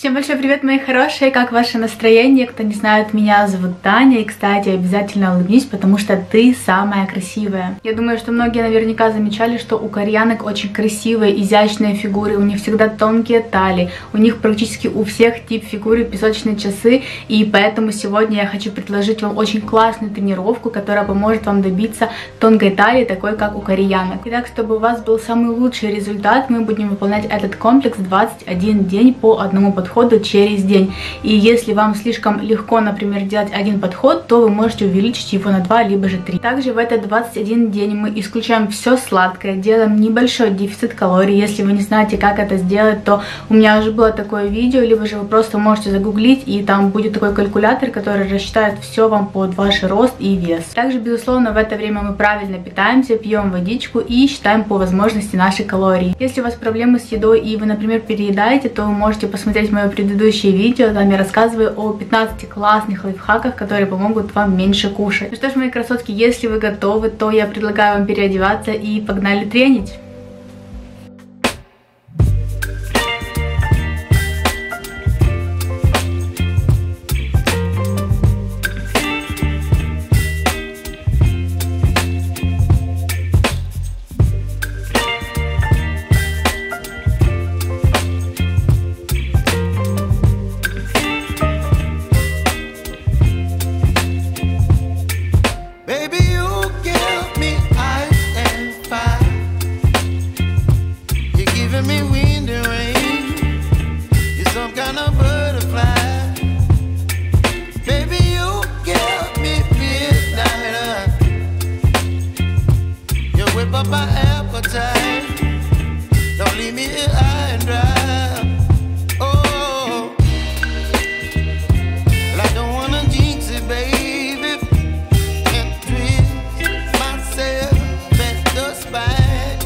Всем большой привет, мои хорошие, как ваше настроение? Кто не знает, меня зовут Таня, и, кстати, обязательно улыбнись, потому что ты самая красивая. Я думаю, что многие наверняка замечали, что у кореянок очень красивые, изящные фигуры, у них всегда тонкие талии, у них практически у всех тип фигуры песочные часы, и поэтому сегодня я хочу предложить вам очень классную тренировку, которая поможет вам добиться тонкой талии, такой как у кореянок. Итак, чтобы у вас был самый лучший результат, мы будем выполнять этот комплекс 21 день по одному подходу через день. И если вам слишком легко, например, делать один подход, то вы можете увеличить его на 2 либо же 3. Также в этот 21 день мы исключаем все сладкое, делаем небольшой дефицит калорий. Если вы не знаете, как это сделать, то у меня уже было такое видео, либо же вы просто можете загуглить, и там будет такой калькулятор, который рассчитает все вам под ваш рост и вес. Также, безусловно, в это время мы правильно питаемся, пьем водичку и считаем по возможности наши калории. Если у вас проблемы с едой и вы, например, переедаете, то вы можете посмотреть мое предыдущее видео, там я рассказываю о 15 классных лайфхаках, которые помогут вам меньше кушать. Ну что ж, мои красотки, если вы готовы, то я предлагаю вам переодеваться и погнали тренить.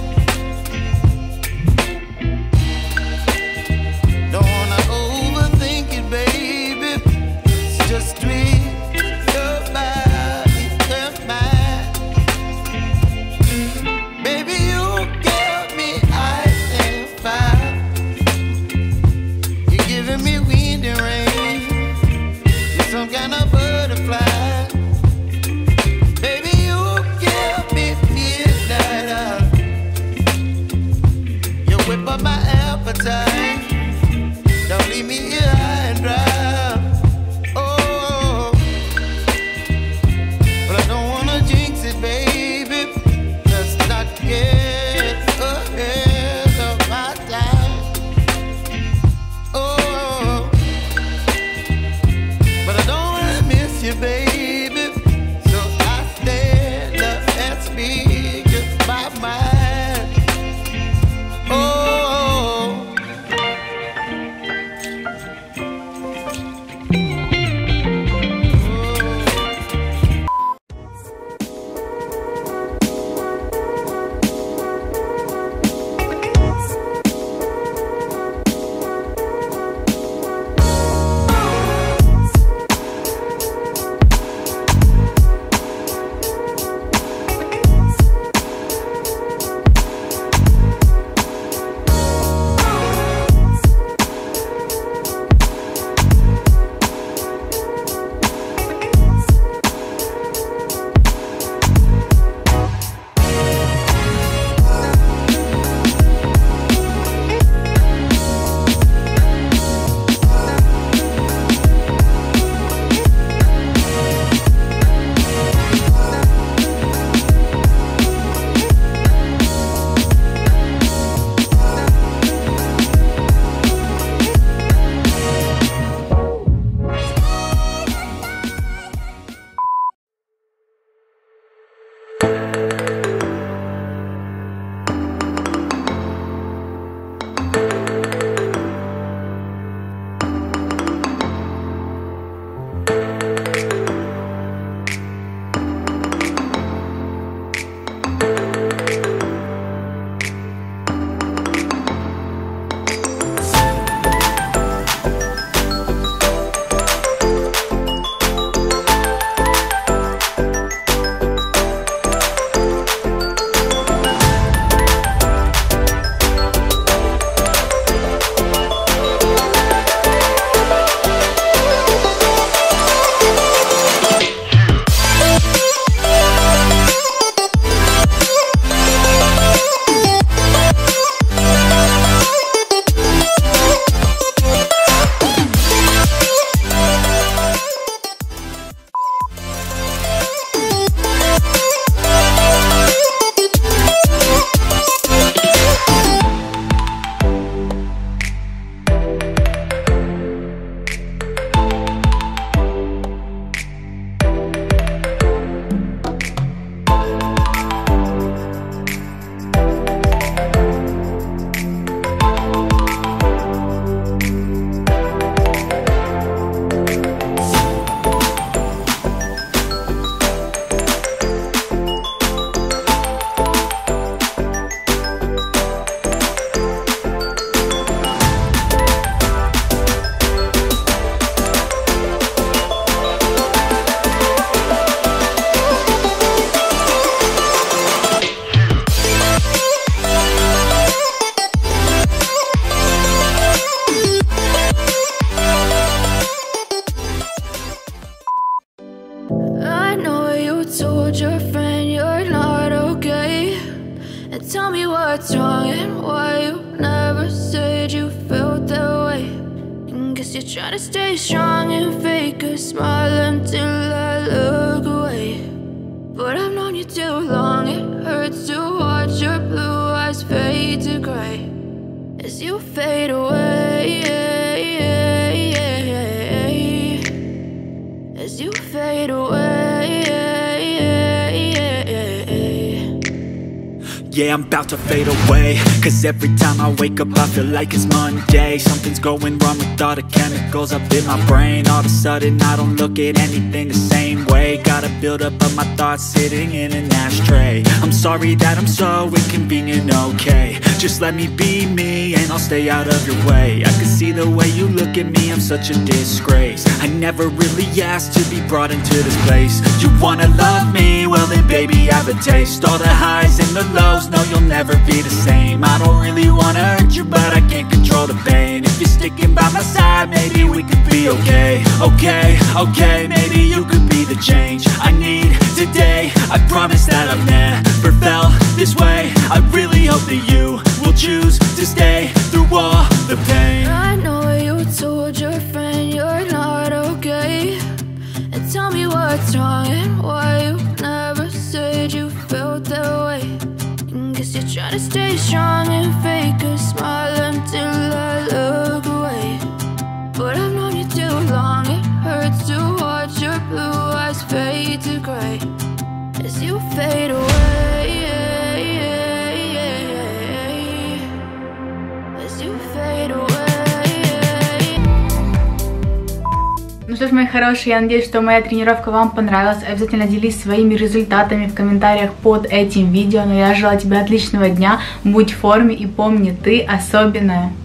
Don't wanna overthink. you're trying to stay strong and fake a smile until I look away. But I've known you too long, it hurts to watch your blue eyes fade to gray as you fade away, as you fade away. Yeah, I'm about to fade away, cause every time I wake up I feel like it's Monday. Something's going wrong with all the chemicals up in my brain. All of a sudden I don't look at anything the same way. Got a buildup of my thoughts sitting in an ashtray. I'm sorry that I'm so inconvenient, okay. Just let me be me and I'll stay out of your way. I can see the way you look at me, I'm such a disgrace. I never really asked to be brought into this place. You wanna love me? Well then baby I have a taste. All the highs and the lows, no, you'll never be the same. I don't really wanna hurt you, but I can't control the pain. If you're sticking by my side, maybe we could be okay. Okay, okay, maybe you could be the change I need today. I promise that I've never felt this way. I really hope that you will choose to stay through all the pain. I know you told your friend you're not okay, and tell me what's wrong and why you never said you felt that way. Guess you're trying to stay strong and fake a smile until I look away. But I've known you too long, it hurts to watch your blue eyes fade to gray as you fade away, as you fade away. Ну что ж, мои хорошие, я надеюсь, что моя тренировка вам понравилась. Обязательно делись своими результатами в комментариях под этим видео. Но я желаю тебе отличного дня, будь в форме и помни, ты особенная.